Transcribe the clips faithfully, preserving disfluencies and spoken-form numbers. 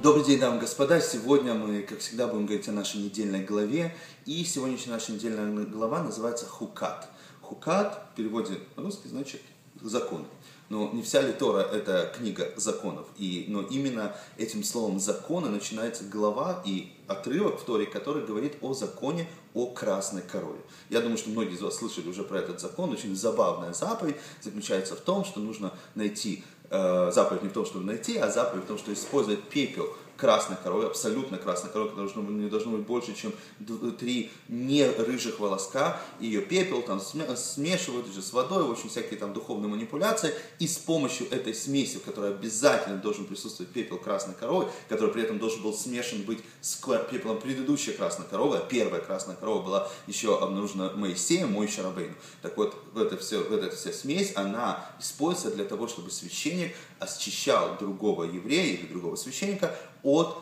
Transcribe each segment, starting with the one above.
Добрый день, дамы и господа. Сегодня мы, как всегда, будем говорить о нашей недельной главе. И сегодняшняя наша недельная глава называется Хукат. Хукат в переводе на русский значит закон. Но не вся ли Тора – это книга законов. И, но именно этим словом «законы» начинается глава и отрывок в Торе, который говорит о законе о красной корове. Я думаю, что многие из вас слышали уже про этот закон. Очень забавная заповедь заключается в том, что нужно найти, э, заповедь не в том, чтобы найти, а заповедь в том, что использовать пепел красной коровы, абсолютно красной коровы, должно, не должно быть больше, чем три не рыжих волоска, ее пепел там смешивают уже с водой, в общем, всякие там духовные манипуляции, и с помощью этой смеси, в которой обязательно должен присутствовать пепел красной коровы, который при этом должен был смешан быть с пеплом предыдущей красной коровы, а первая красная корова была еще обнаружена Моисеем, Моше Рабейну. Так вот, эта вся, эта вся смесь, она используется для того, чтобы священник очищал другого еврея или другого священника от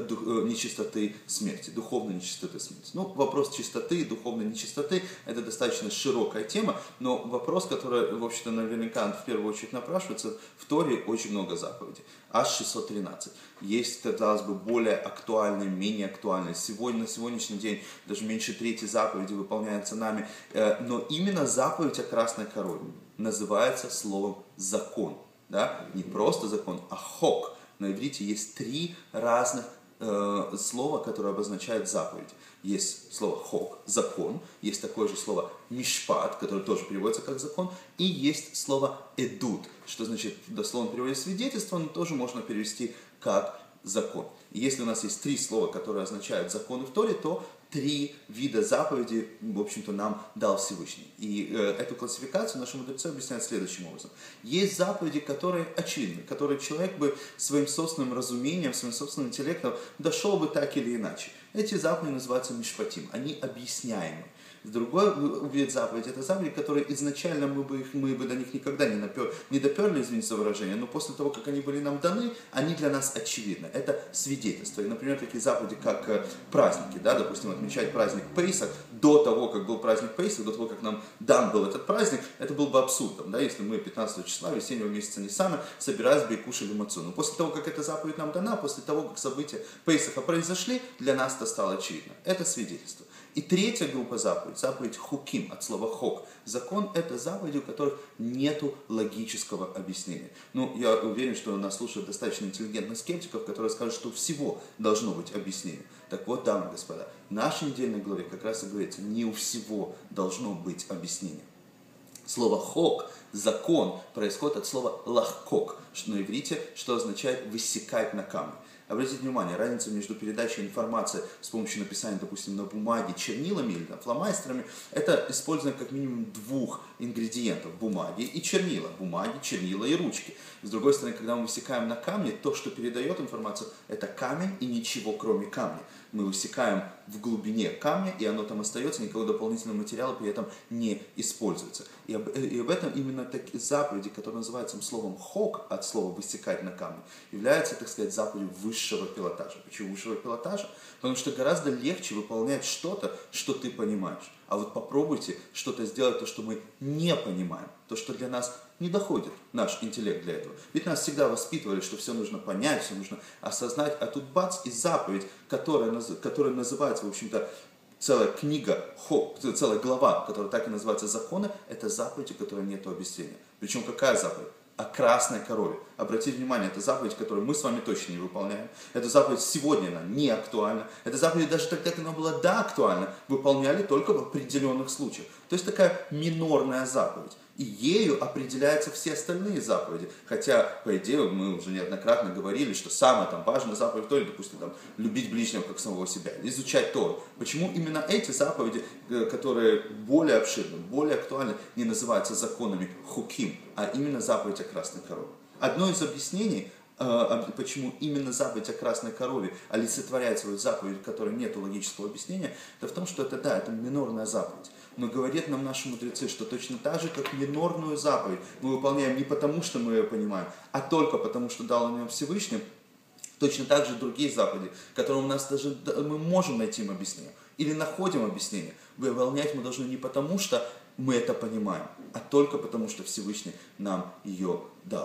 нечистоты смерти, духовной нечистоты смерти. Ну, вопрос чистоты и духовной нечистоты – это достаточно широкая тема, но вопрос, который, в общем-то, наверняка в первую очередь напрашивается, в Торе очень много заповедей, аж шестьсот тринадцать. Есть, казалось бы, более актуальные, менее актуальные. Сегодня, на сегодняшний день даже меньше трети заповеди выполняется нами, но именно заповедь о красной корове называется словом «закон». Да? Не просто закон, а хок. На иврите есть три разных э, слова, которые обозначают заповедь. Есть слово хок, закон, есть такое же слово мишпат, которое тоже переводится как закон, и есть слово эдут, что значит дословно переводится свидетельство, но тоже можно перевести как закон. И если у нас есть три слова, которые означают законы в Торе, то три вида заповедей, в общем-то, нам дал Всевышний. И э, эту классификацию наши мудрецы объясняют следующим образом. Есть заповеди, которые очевидны, которые человек бы своим собственным разумением, своим собственным интеллектом дошел бы так или иначе. Эти заповеди называются мишпатим, они объясняемы. Другой вид заповеди – это заповеди, которые изначально мы бы, их, мы бы до них никогда не, напер, не доперли, извините за выражение, но после того, как они были нам даны, они для нас очевидны. Это свидетельство. И, например, такие заповеди, как праздники, да, допустим, отмечать праздник Пейсах, до того, как был праздник Пейсах, до того, как нам дан был этот праздник, это был бы абсурдом, да, если мы пятнадцатого числа весеннего месяца Ниссана собирались бы и кушали мацу. Но после того, как эта заповедь нам дана, после того, как события Пейсаха произошли, для нас это стало очевидно. Это свидетельство. И третья группа заповедей, заповедь хуким, от слова хок. Закон – это заповеди, у которых нет логического объяснения. Ну, я уверен, что нас слушают достаточно интеллигентных скептиков, которые скажут, что у всего должно быть объяснение. Так вот, дамы и господа, в нашей недельной главе как раз и говорится, не у всего должно быть объяснение. Слово хок, закон, происходит от слова лахкок, что на иврите, что означает высекать на камне. Обратите внимание, разница между передачей информации с помощью написания, допустим, на бумаге чернилами или там, фломастерами, это использование как минимум двух ингредиентов – бумаги и чернила. Бумаги, чернила и ручки. С другой стороны, когда мы высекаем на камне, то, что передает информацию, это камень и ничего кроме камня. Мы высекаем в глубине камня, и оно там остается, никакого дополнительного материала при этом не используется. И об, и об этом именно такие заповеди, которые называются словом хок, от слова высекать на камне, являются, так сказать, заповедью высшего пилотажа. Почему высшего пилотажа? Потому что гораздо легче выполнять что-то, что ты понимаешь. А вот попробуйте что-то сделать, то, что мы не понимаем, то, что для нас не доходит наш интеллект для этого. Ведь нас всегда воспитывали, что все нужно понять, все нужно осознать, а тут бац, и заповедь, которая, которая называется, в общем-то, целая книга, целая глава, которая так и называется «Законы», это заповедь, у которой нет объяснения. Причем какая заповедь? О красной корове. Обратите внимание, это заповедь, которую мы с вами точно не выполняем. Эта заповедь сегодня она не актуальна. Эта заповедь даже тогда, когда она была да актуальна, выполняли только в определенных случаях. То есть такая минорная заповедь. И ею определяются все остальные заповеди. Хотя, по идее, мы уже неоднократно говорили, что самая там важная заповедь в Торе, допустим, там, любить ближнего как самого себя, или изучать Тору. Почему именно эти заповеди, которые более обширны, более актуальны, не называются законами хуким, а именно заповедь о красной корове? Одно из объяснений, почему именно заповедь о красной корове олицетворяет свою заповедь, в которой нет логического объяснения, это в том, что это, да, это минорная заповедь. Но говорят нам наши мудрецы, что точно так же, как минорную заповедь мы выполняем не потому, что мы ее понимаем, а только потому, что дал нам Всевышний, точно так же другие заповеди, которым у нас даже мы можем найти им объяснение, или находим объяснение, выполнять мы должны не потому, что мы это понимаем, а только потому, что Всевышний нам ее дал.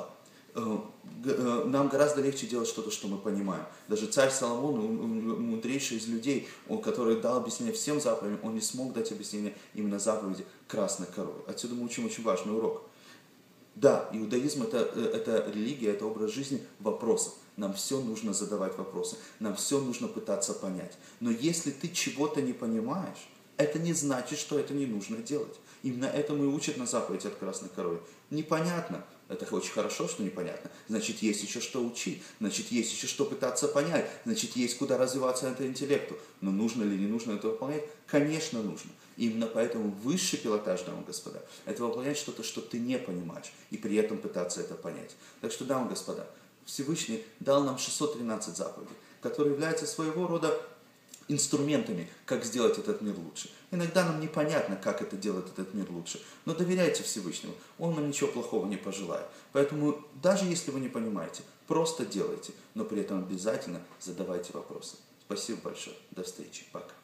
нам гораздо легче делать что-то, что мы понимаем. Даже царь Соломон, мудрейший из людей, он, который дал объяснение всем заповедям, он не смог дать объяснение именно заповеди красной коровы. Отсюда мы учим очень важный урок. Да, иудаизм это, это религия, это образ жизни вопросов. Нам все нужно задавать вопросы, нам все нужно пытаться понять. Но если ты чего-то не понимаешь, это не значит, что это не нужно делать. Именно этому и учат на заповеди от красной коровы. Непонятно. Это очень хорошо, что непонятно. Значит, есть еще что учить. Значит, есть еще что пытаться понять. Значит, есть куда развиваться это интеллекту. Но нужно ли, не нужно это выполнять? Конечно, нужно. Именно поэтому высший пилотаж, дамы и господа, это выполнять что-то, что ты не понимаешь, и при этом пытаться это понять. Так что, дамы и господа, Всевышний дал нам шестьсот тринадцать заповедей, которые являются своего рода инструментами, как сделать этот мир лучше. Иногда нам непонятно, как это делает этот мир лучше, но доверяйте Всевышнему, Он нам ничего плохого не пожелает. Поэтому, даже если вы не понимаете, просто делайте, но при этом обязательно задавайте вопросы. Спасибо большое, до встречи, пока.